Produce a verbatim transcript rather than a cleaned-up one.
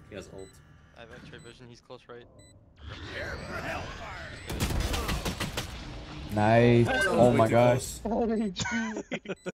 He has ult. I have X-ray vision. He's close right. Nice. Oh my gosh.